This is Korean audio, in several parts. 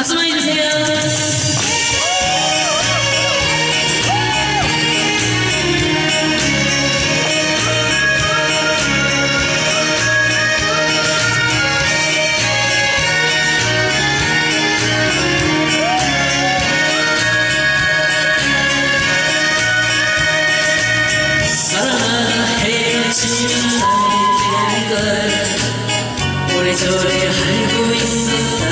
박수 많이 주세요. 헤어지는 날이 걸 오래전에 알고 있었다.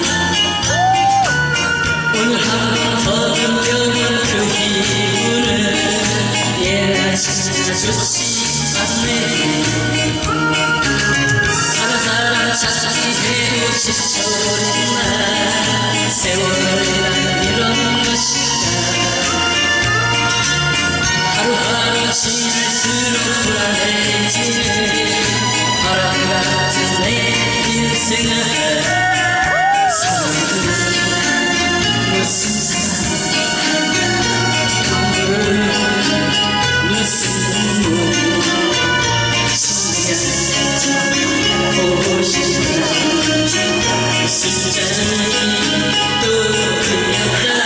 오늘 하루 더 느껴본 그 기분을 얘가 진짜 좋지 않네. 사람 찾기해도 지쳐버린 날 세월이란 이런 것인가. 하루하루 지날수록 불안해지는 바람 같은 내 인생을 사람들은 무슨 사랑 무슨 눈물 소리가 보고 싶다. 무슨 잔이 또 그렸다.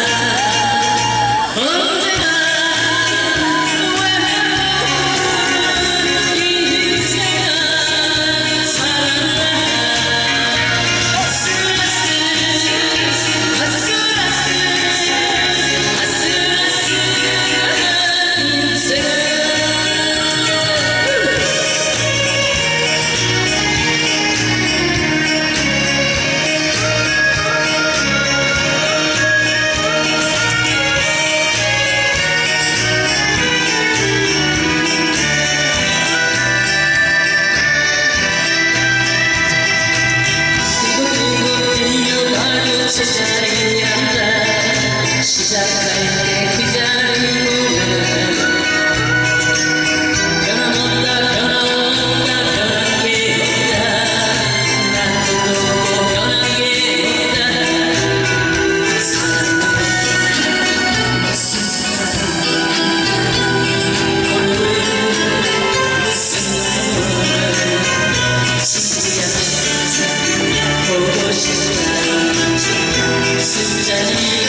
제자리에 앉아 시작할 때 그 자리는 변함없다 변한 게 없다. 나도 변한 게 없다. 사랑은 무슨 사랑 오늘 무슨 눈물 신기한 보고 싶다. 무슨 잔이